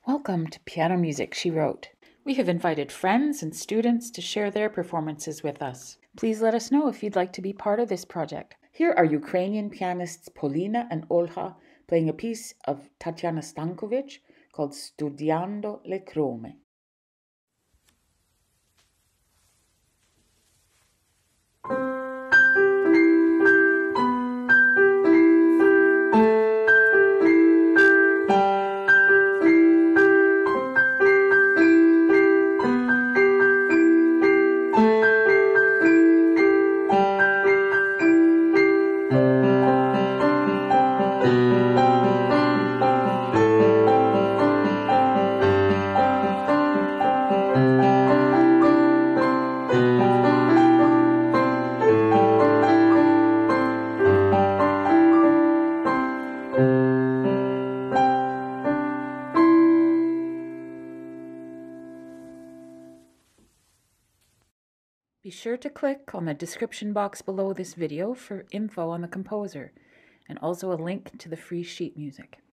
Welcome to Piano Music, she wrote. We have invited friends and students to share their performances with us. Please let us know if you'd like to be part of this project. Here are Ukrainian pianists Polina and Olga playing a piece of Tatiana Stankovych called Studiando le crome. Be sure to click on the description box below this video for info on the composer and also a link to the free sheet music.